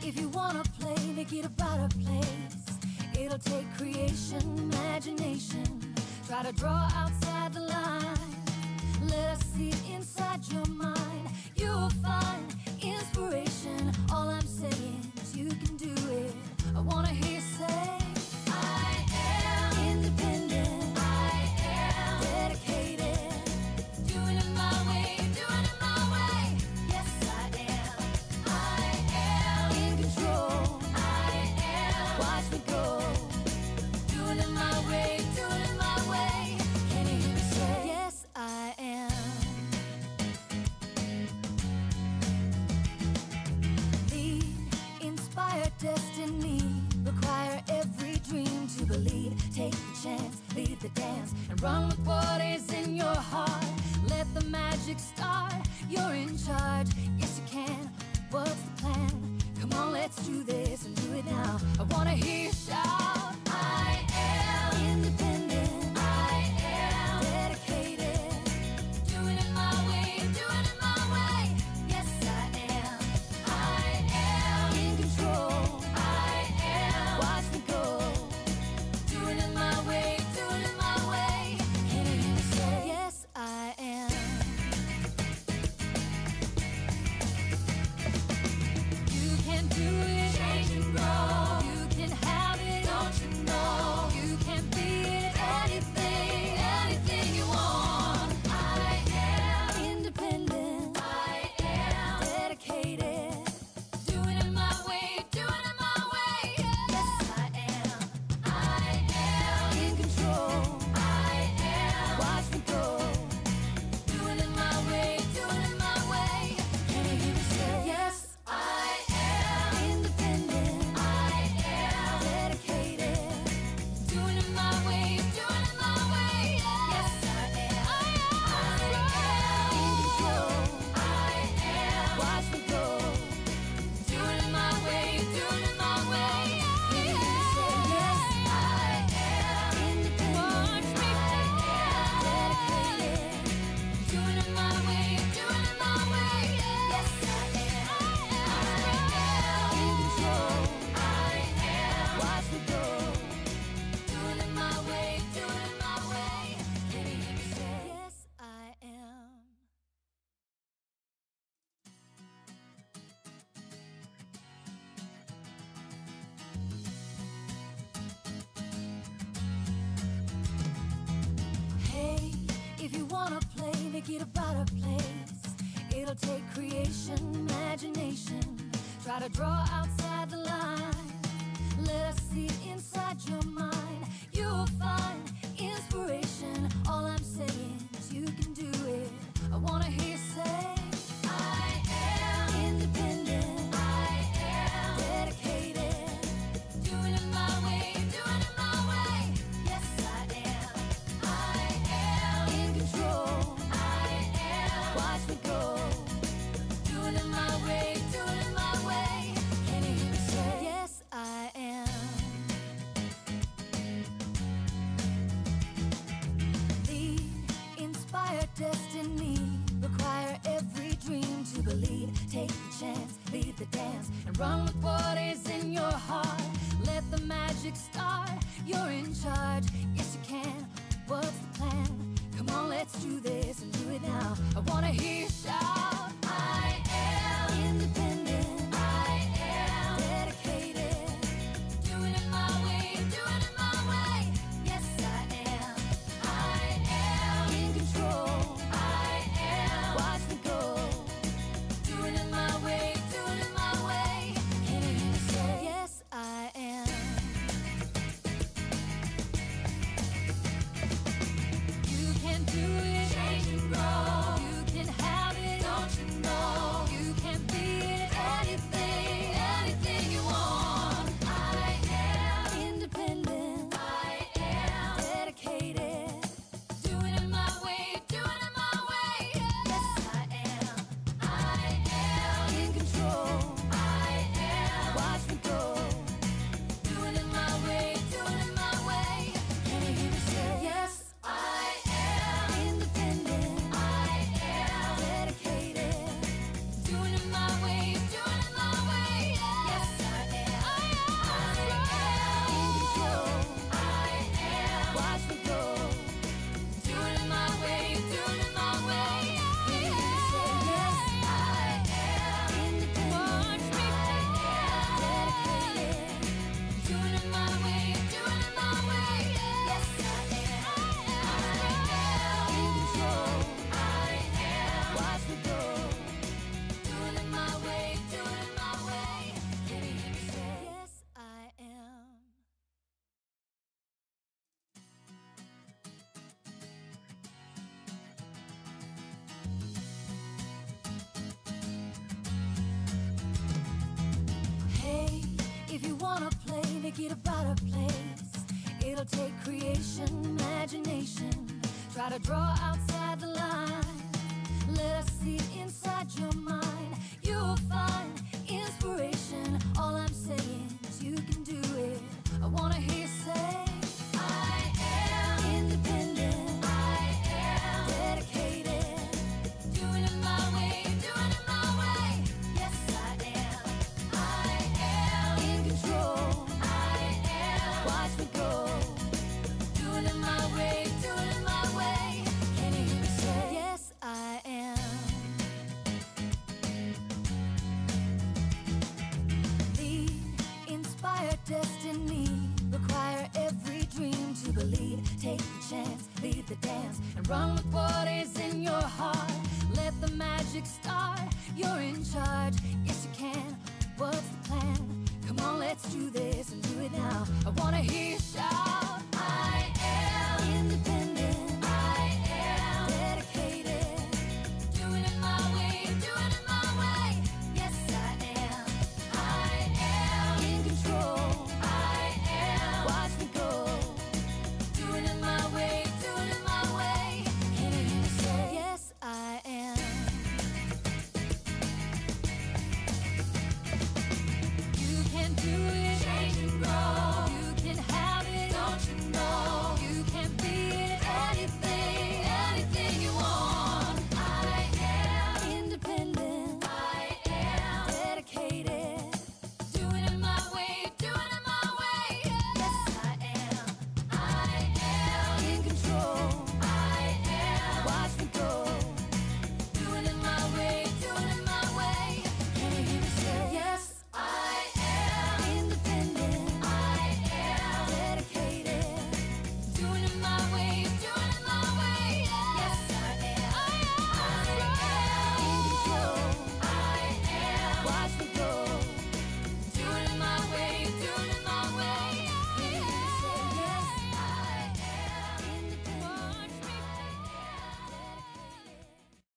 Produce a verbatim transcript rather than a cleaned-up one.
If you wanna play, make it about a place. It'll take creation, imagination. Try to draw outside the line. Let us see inside your mind. You'll find inspiration. All I'm saying is you can do it. I wanna hear you say, I am independent. I am dedicated. Doing it my way, doing it my way. Yes, I am. I am in control. I am. Watch me go. Doing it my way, doing it my way. Can you hear me say, yes, I am. Lead, inspire destiny. Require every dream to believe. Take the chance, lead the dance, and run with what is in your heart. Let the magic start. You're in charge. Yes, you can. What's the plan? Come on, let's do this and do it now. I wanna hear you shout. I am independent. I am dedicated. Doing it my way, doing it my way. Yes, I am. I am in control. I am. Watch me go. Doing it my way, doing it my way. Can you hear me say, yes, I am. You can do it. Change and grow. You can have it. Don't you know? You can be it. Anything, anything you want. I am independent. I am dedicated. Doing it my way, doing it my way. Yes, I am. I am in control. I am. Watch me go. Doing it my way, doing it my way. Can you hear me say, yes, I am independent. I am dedicated. Doing it my way, doing it my way. Yes, I am. I am in control. I am. Watch me go. Doing it my way, doing it my way. Can you hear me say, yes, I am independent. Watch me dedicated. Doing it my way, doing it my way. Yes, I am. I am in control. I am. Watch me go. Doing it my way, doing it my way. Can you hear me say, yes, I am. Hey, if you wanna play, make it about a place. It'll take creation, imagination. Try to draw outside the line. Let us see inside your mind. You'll find inspiration. All I'm saying is you can do it. I wanna hear you say, I am independent. I am dedicated. Doing it my way, doing it my way. Yes, I am. I am in control. I am. Watch me go. Doing it my way, doing it my way. Can you hear me say, yes, I am. Lead, inspire destiny. Require every dream to believe. Take the chance, lead the dance, and run with what is in your heart. Let the magic start. You're in charge. Yes, you can. What's the plan? Come on, let's do this and do it now. I wanna hear you shout. I am independent. I am dedicated. Doing it my way, doing it my way. Yes, I am. I am in control. I am. Watch me go. Doing it my way, doing it my way. Can you hear me say, yes, I wanna play, make it a brighter place. It'll take creation, imagination. Try to draw outside the line. Let us see inside your mind. You'll find inspiration. All I'm saying is you can do it. I wanna hear you say, I am independent. I am dedicated. Doing it my way, doing it my way. Yes, I am. I am in control. I am. Watch me go. Doing it my way, doing it my way. Can you hear me say, yes, I am. Lead, inspire destiny. Require every dream to believe. Take the chance, lead the dance, and run with what is in your heart. Let the magic start. You're in charge. Yes, you can. What's the plan? Come on, let's do this and do it now. I wanna hear you shout.